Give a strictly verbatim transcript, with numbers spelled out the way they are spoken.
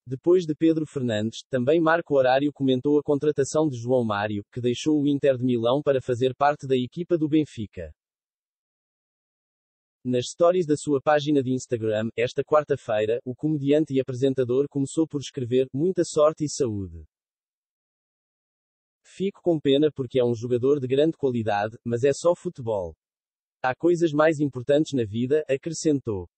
Depois de Pedro Fernandes, também Marco Horário comentou a contratação de João Mário, que deixou o Inter de Milão para fazer parte da equipa do Benfica. Nas stories da sua página de Instagram, esta quarta-feira, o comediante e apresentador começou por escrever: muita sorte e saúde. Fico com pena porque é um jogador de grande qualidade, mas é só futebol. Há coisas mais importantes na vida, acrescentou.